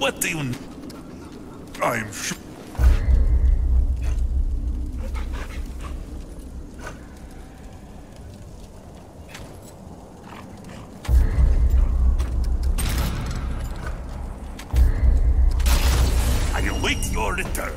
What do you... I'm sure... I await your return.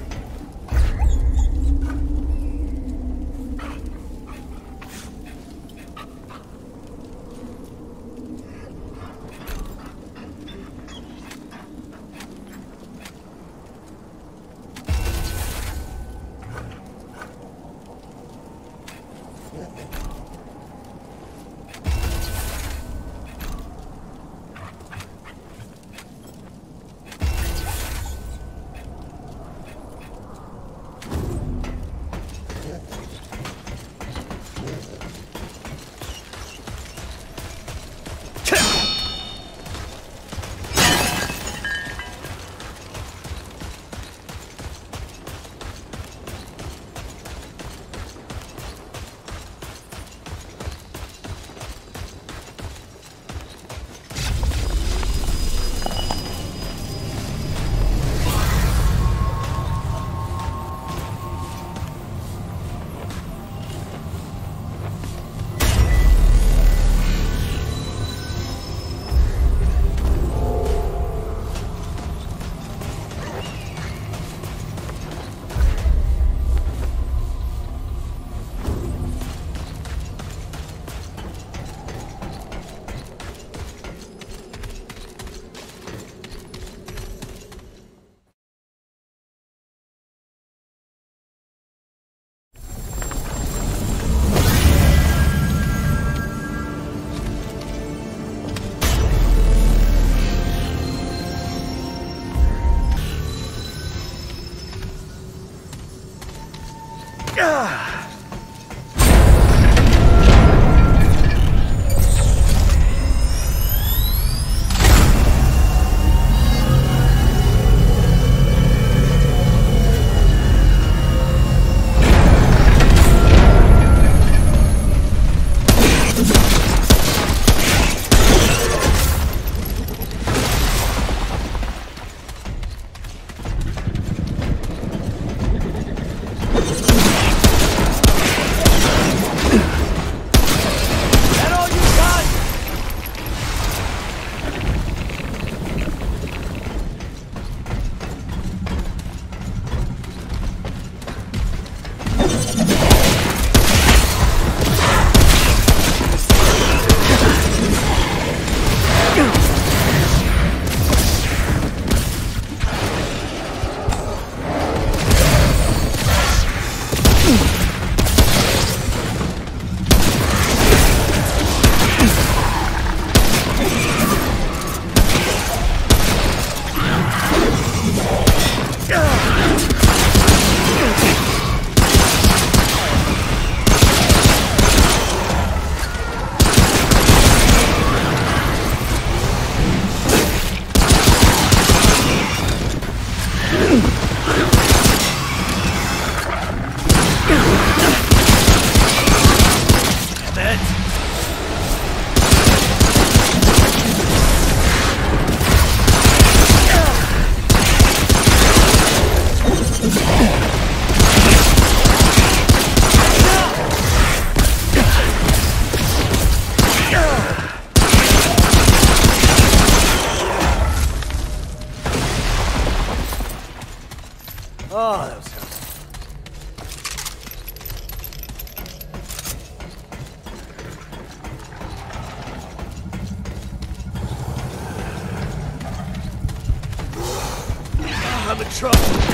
Oh, that was him. I'm in trouble.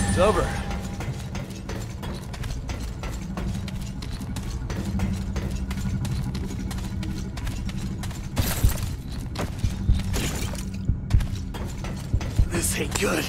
It's over. This ain't good.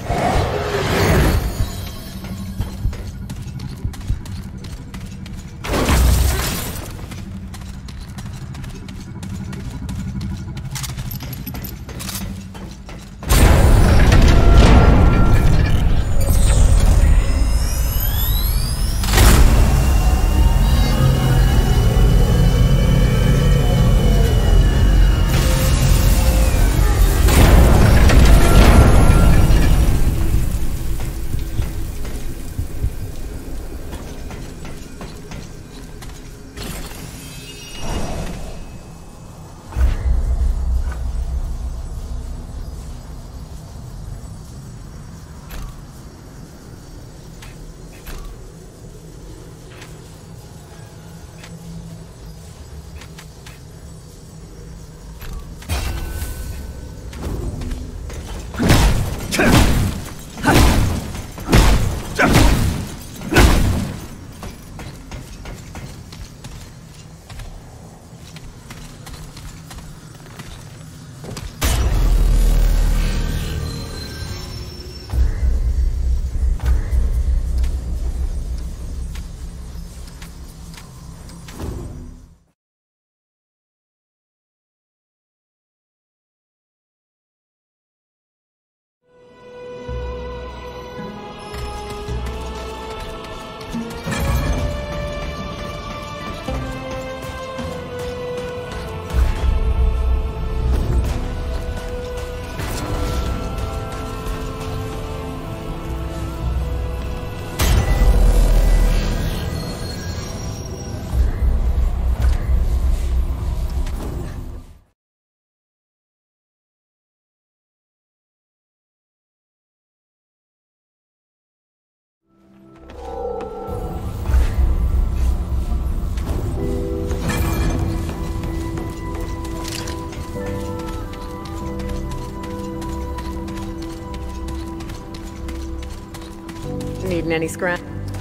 Needing any scrap?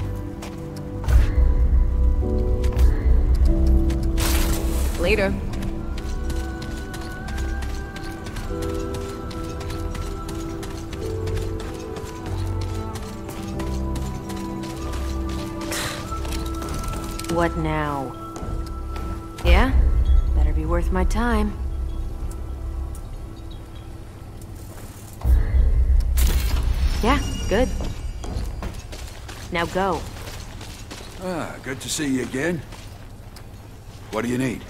Later. What now? Yeah? Better be worth my time. Yeah, good. Now go. Ah, good to see you again. What do you need?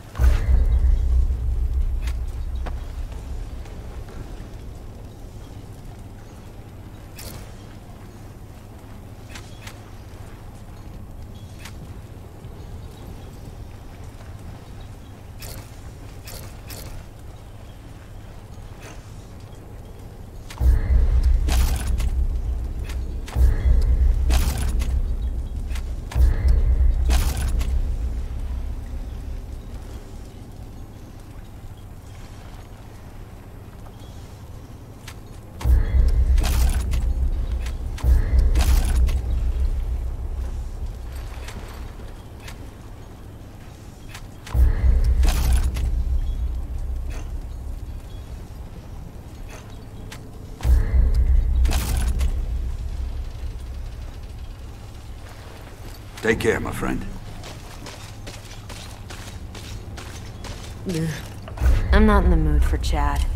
Take care, my friend. I'm not in the mood for chat.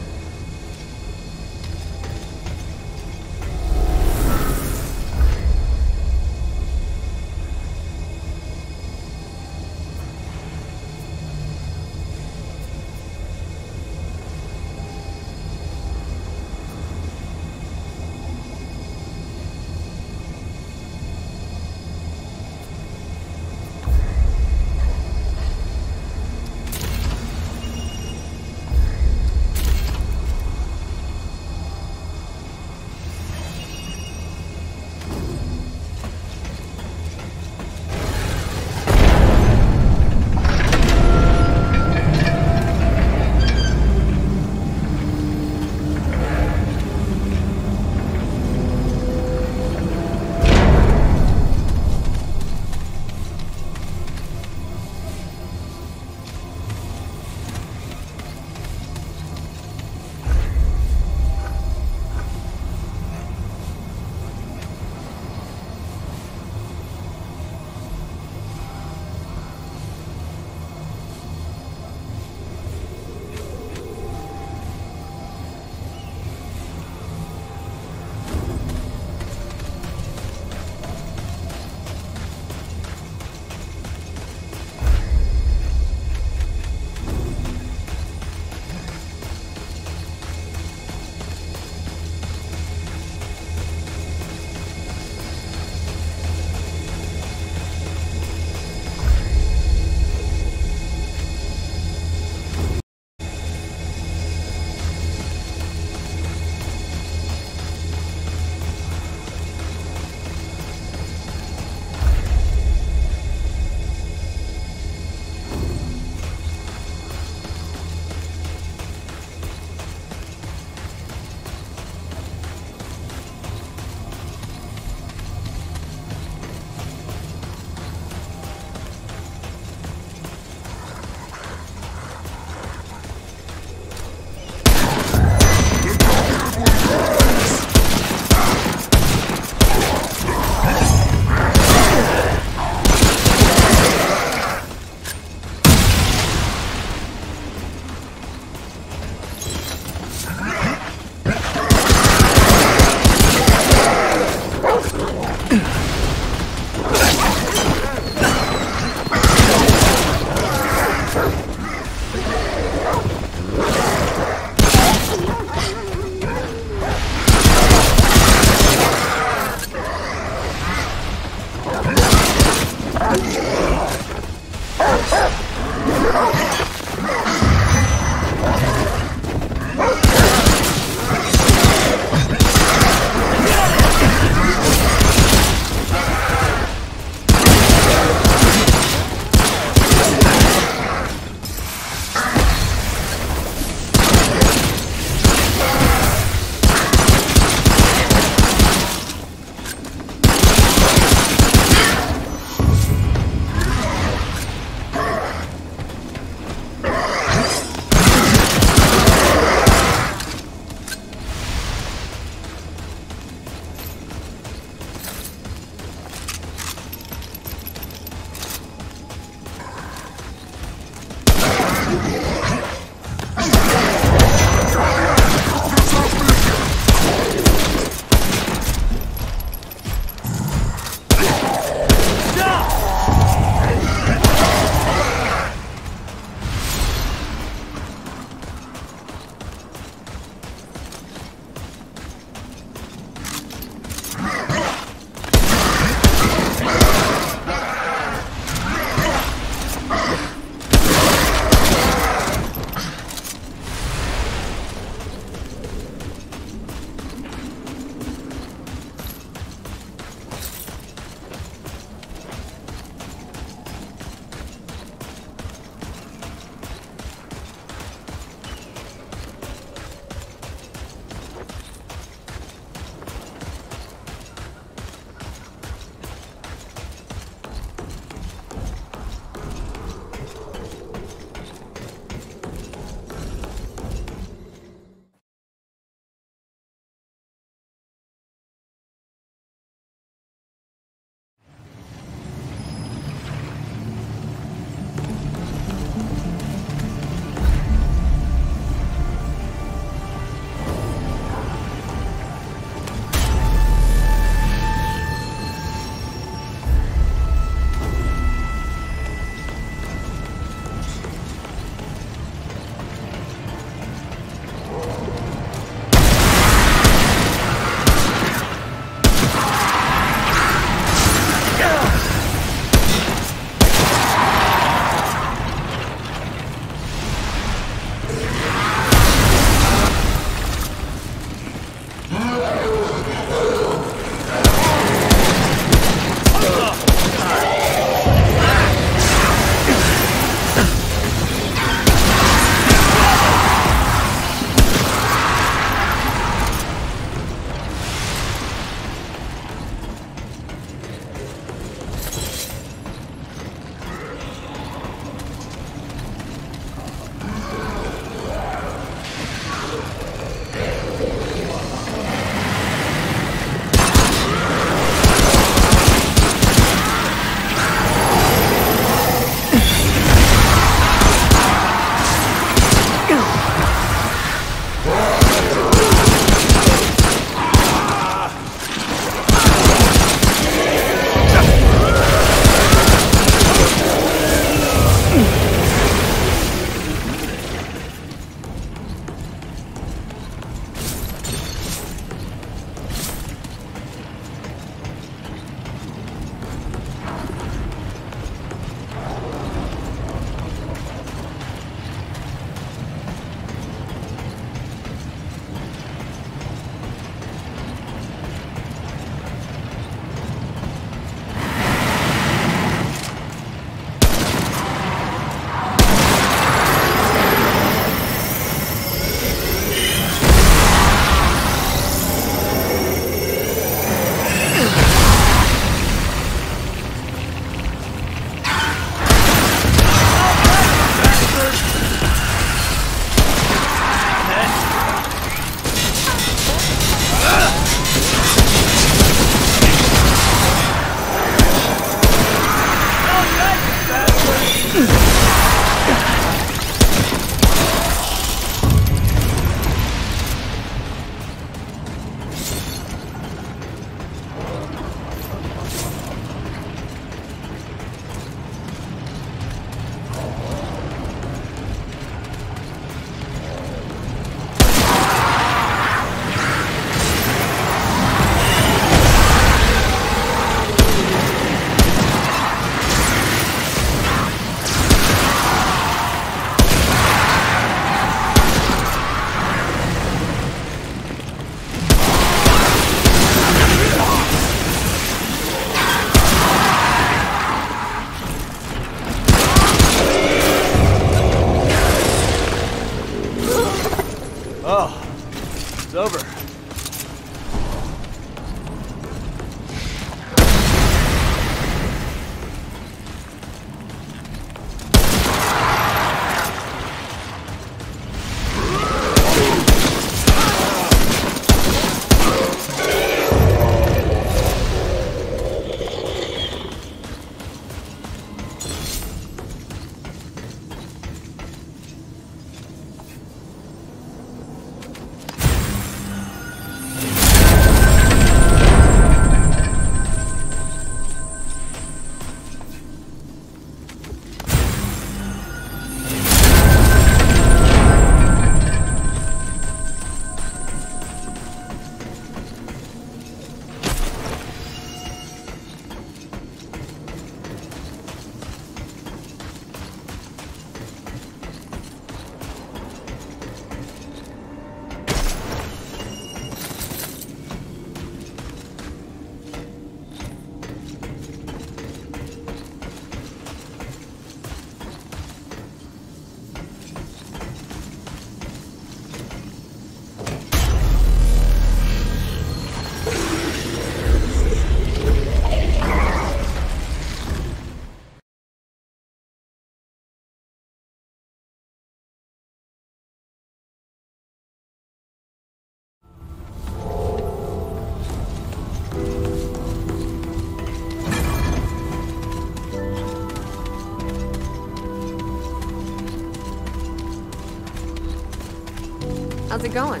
How's it going?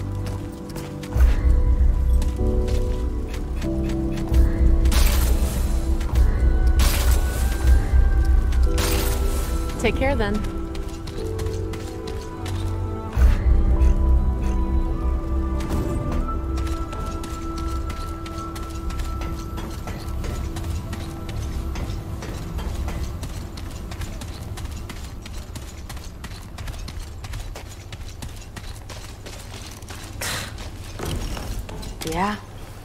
Take care then. Yeah?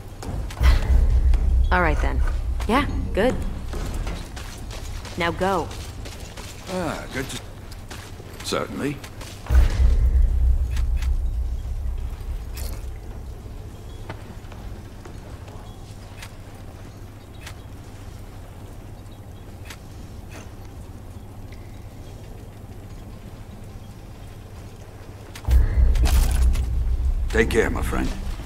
All right then. Yeah, good. Now go. Good to... Certainly. Take care, my friend.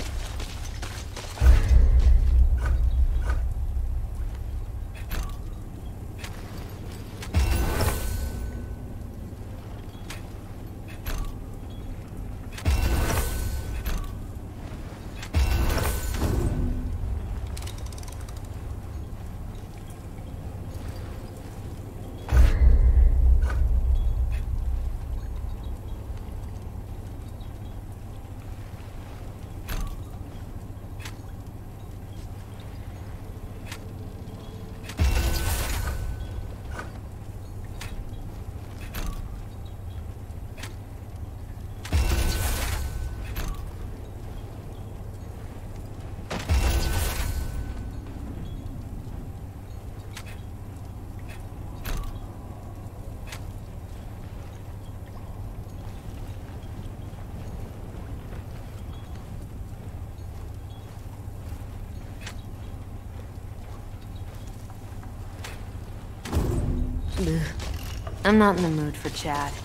Ugh. I'm not in the mood for chat.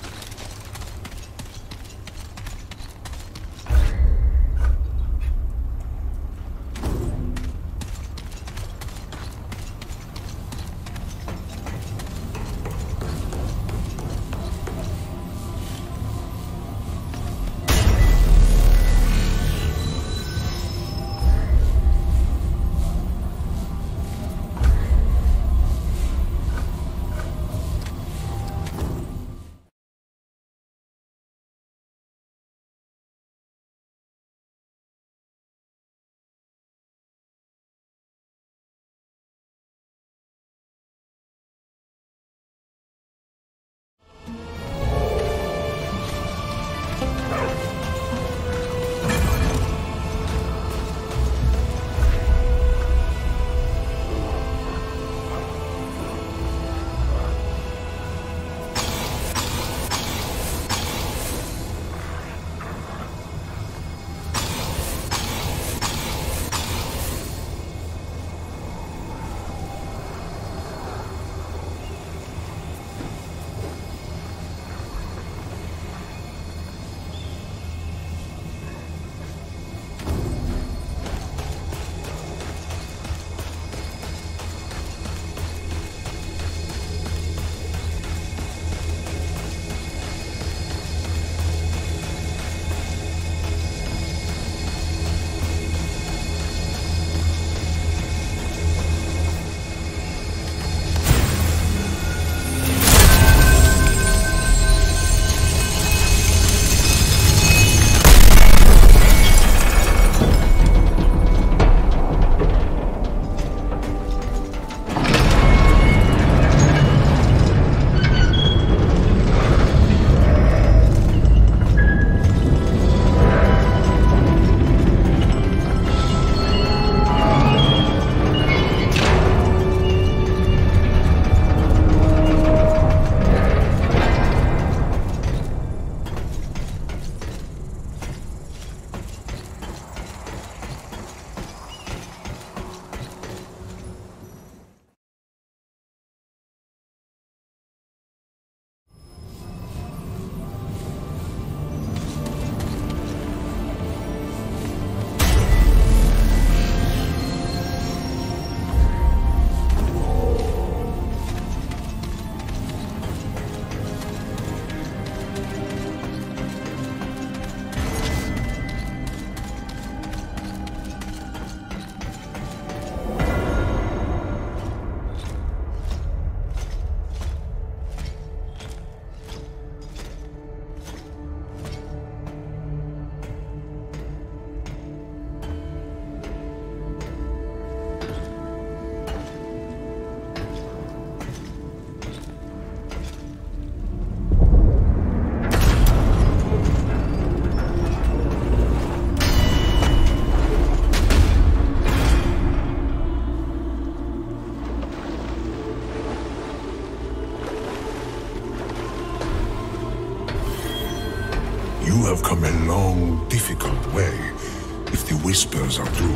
long, difficult way, if the whispers are true.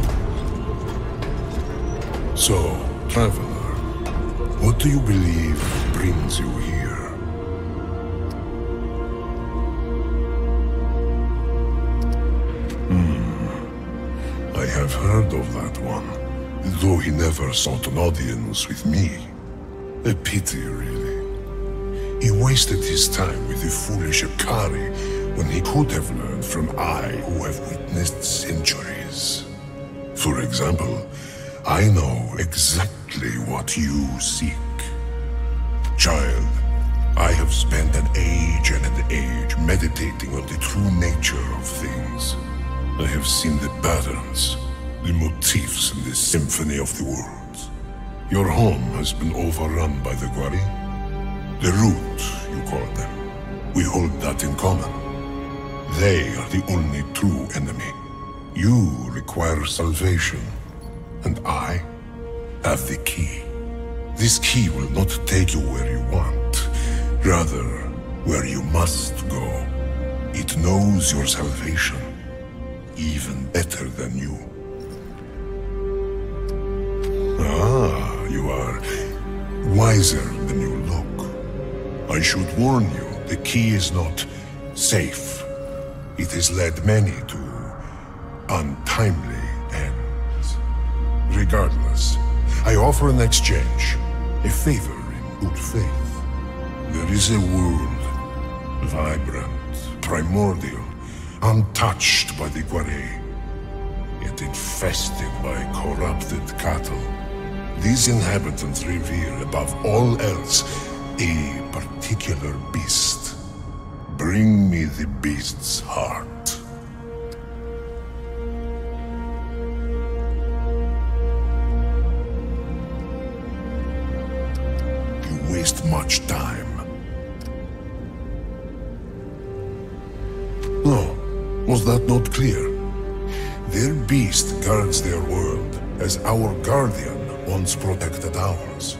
So, traveler, what do you believe brings you here? I have heard of that one, though he never sought an audience with me. A pity, really. He wasted his time with the foolish Akari when he could have learned from I who have witnessed centuries. For example, I know exactly what you seek. Child, I have spent an age and an age meditating on the true nature of things. I have seen the patterns, the motifs in the symphony of the worlds. Your home has been overrun by the Gwari. The root, you call them. We hold that in common. They are the only true enemy. You require salvation, and I have the key. This key will not take you where you want, rather, where you must go. It knows your salvation, even better than you. Ah, you are wiser than you look. I should warn you, the key is not safe. It has led many to untimely ends. Regardless, I offer an exchange, a favor in good faith. There is a world, vibrant, primordial, untouched by the Gwari, yet infested by corrupted cattle. These inhabitants revere above all else a particular beast. Bring me the beast's heart. You waste much time. No, was that not clear? Their beast guards their world, as our guardian once protected ours.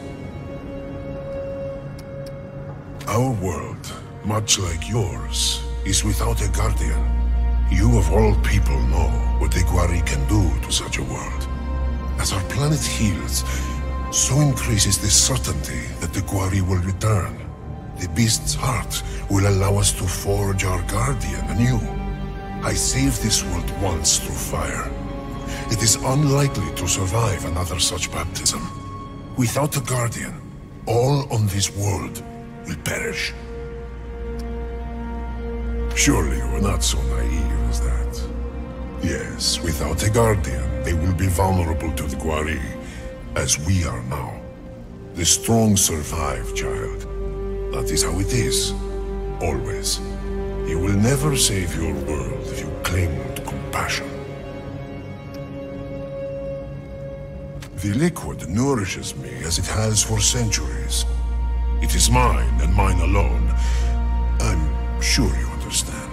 Our world, much like yours, is without a guardian. You of all people know what the Gwari can do to such a world. As our planet heals, so increases the certainty that the Gwari will return. The beast's heart will allow us to forge our guardian anew. I saved this world once through fire. It is unlikely to survive another such baptism. Without a guardian, all on this world will perish. Surely you are not so naive as that. Yes, without a guardian, they will be vulnerable to the Gwari, as we are now. The strong survive, child. That is how it is. Always. You will never save your world if you cling to compassion. The liquid nourishes me as it has for centuries. It is mine and mine alone. I'm sure you understand.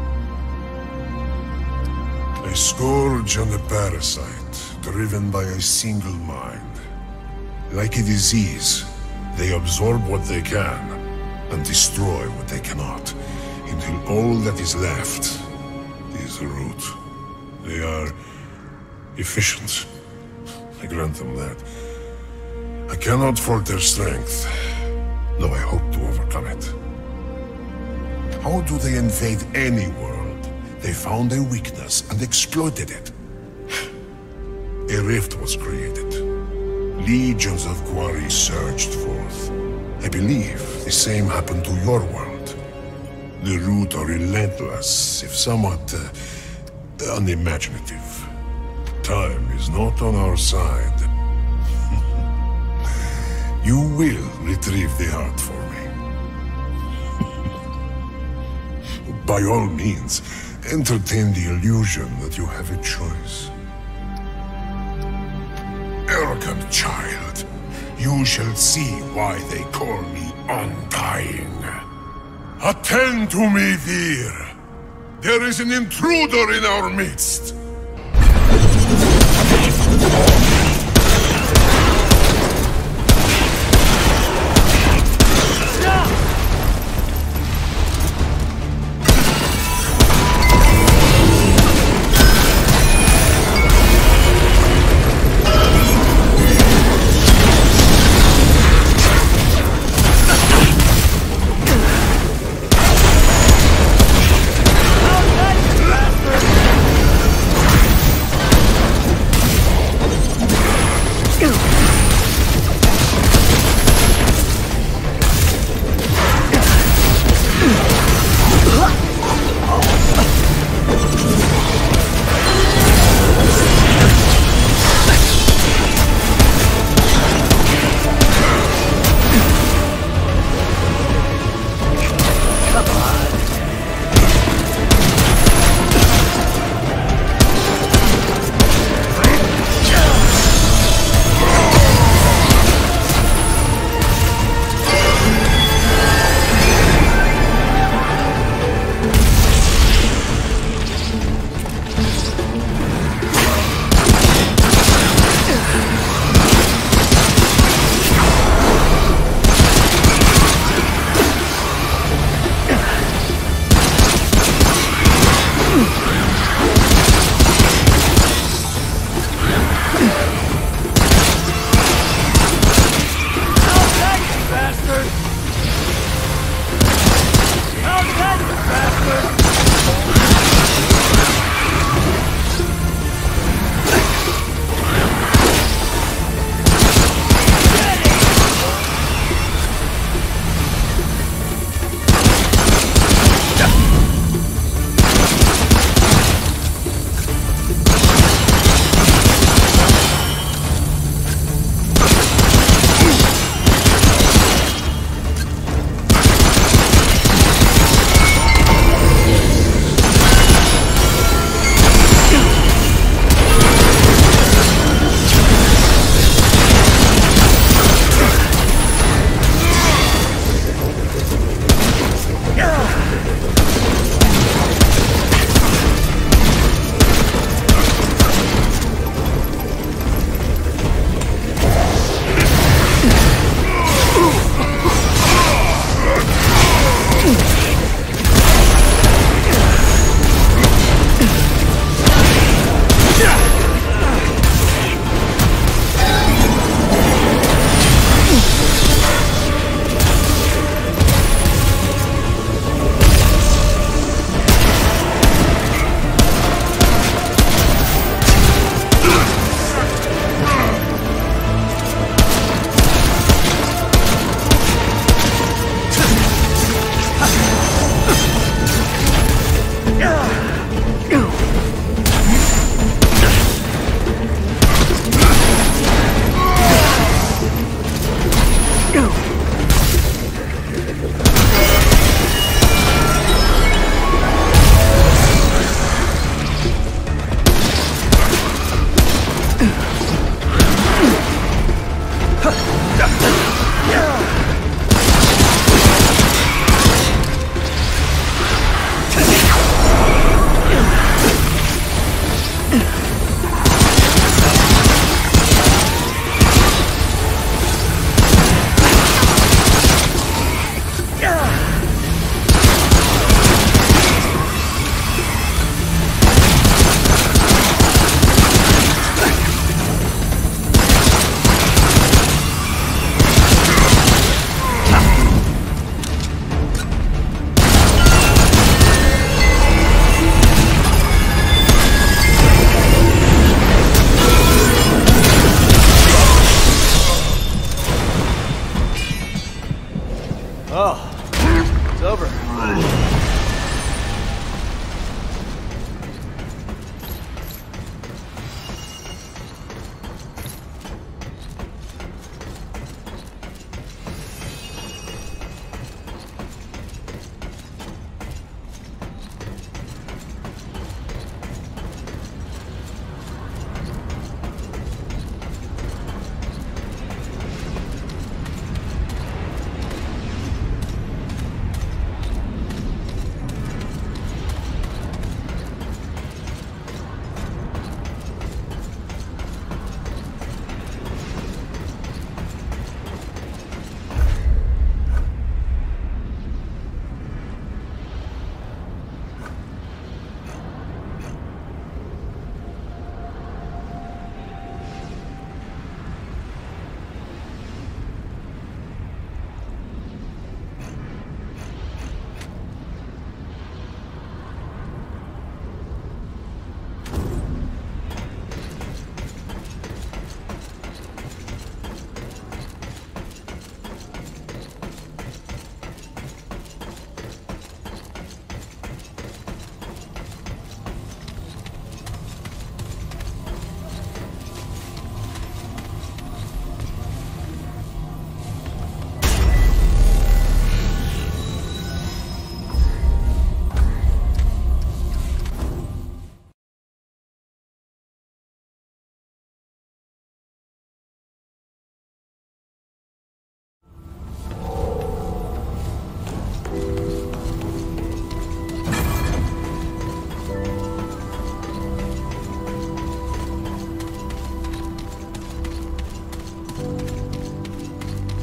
A scourge and a parasite, driven by a single mind. Like a disease, they absorb what they can and destroy what they cannot, until all that is left is the root. They are efficient. I grant them that. I cannot fault their strength, though I hope to overcome it. How do they invade any world? They found a weakness and exploited it. A rift was created. Legions of Gwari surged forth. I believe the same happened to your world. The Root are relentless, if somewhat unimaginative. Time is not on our side. You will retrieve the heart for me. By all means, entertain the illusion that you have a choice. Arrogant child, you shall see why they call me Undying. Attend to me, Vir. There is an intruder in our midst.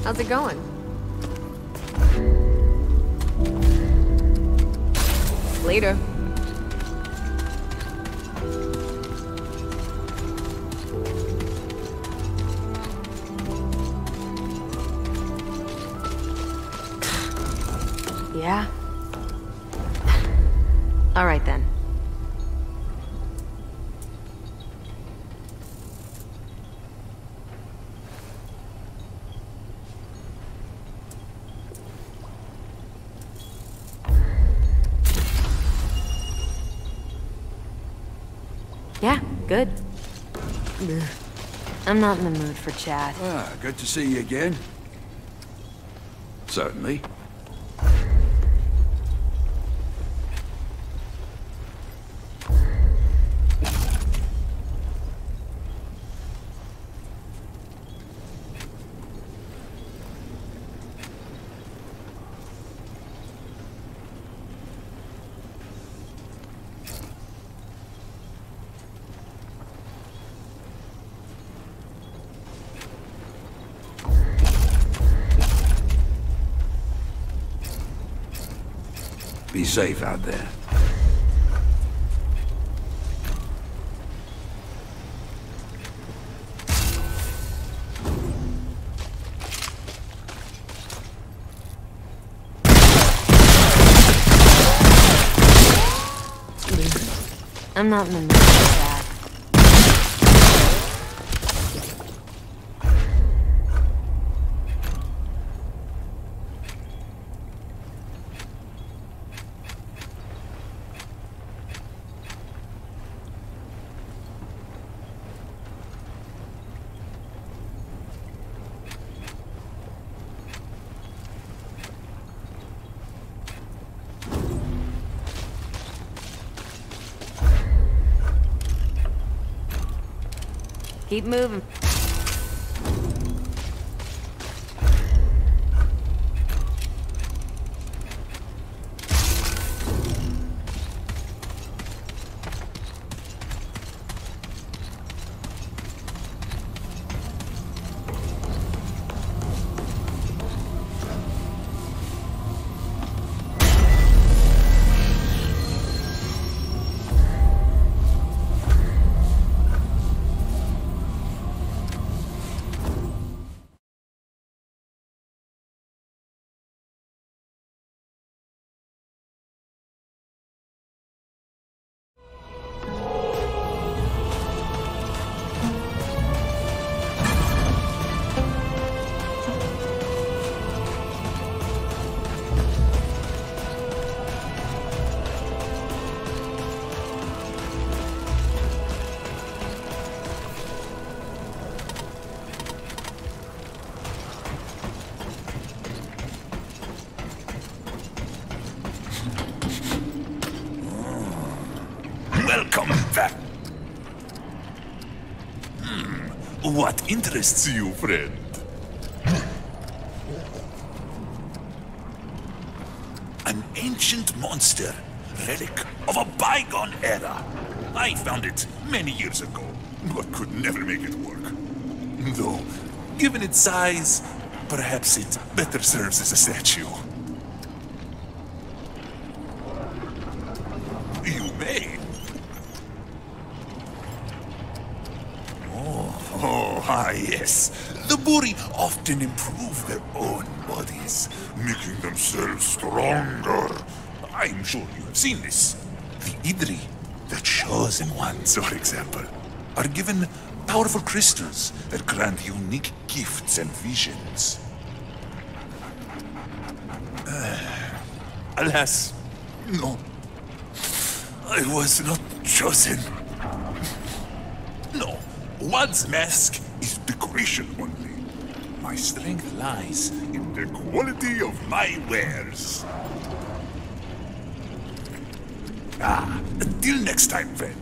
How's it going? Later. Yeah? All right then. Yeah, good. Ugh. I'm not in the mood for chat. Good to see you again. Certainly. Be safe out there. I'm not in the mood for that. Keep moving. Welcome back. What interests you, friend? An ancient monster, relic of a bygone era. I found it many years ago, but could never make it work. Though, given its size, perhaps it better serves as a statue. You may. Yes. The Buri often improve their own bodies, making themselves stronger. I'm sure you have seen this. The Idri, the chosen ones, for example, are given powerful crystals that grant unique gifts and visions. Alas, no. I was not chosen. No. One's mask is decoration only. My strength lies in the quality of my wares. Until next time, friend.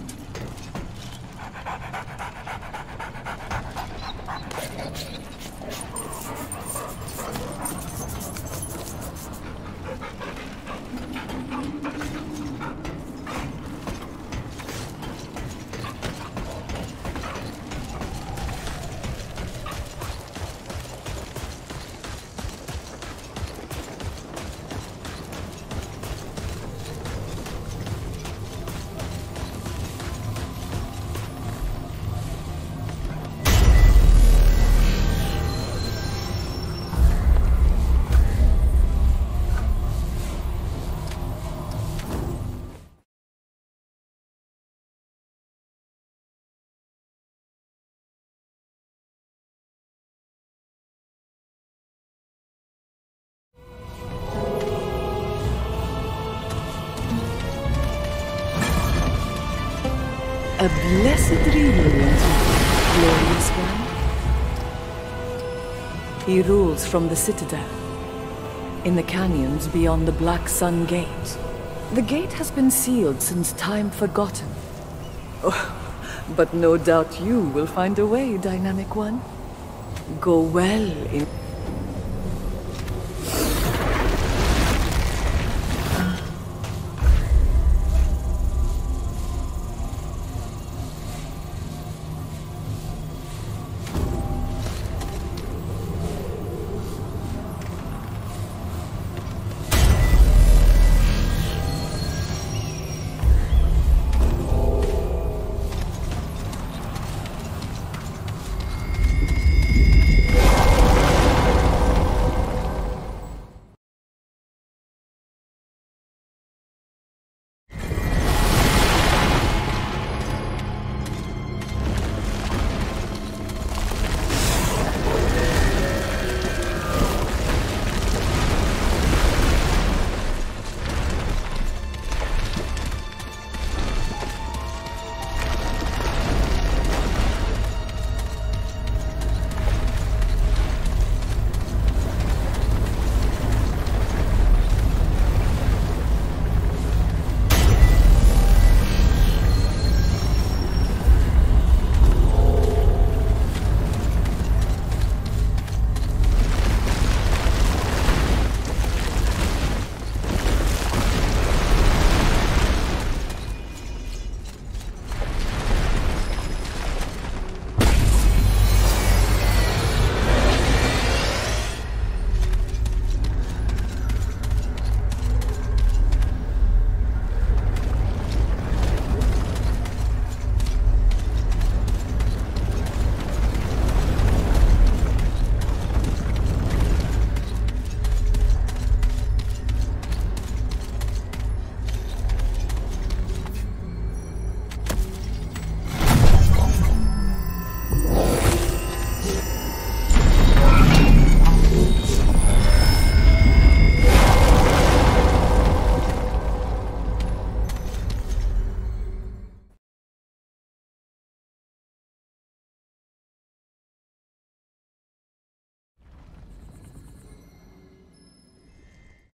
A blessed reunion, glorious one. He rules from the Citadel, in the canyons beyond the Black Sun Gate. The gate has been sealed since time forgotten. Oh, but no doubt you will find a way, Dynamic One. Go well in...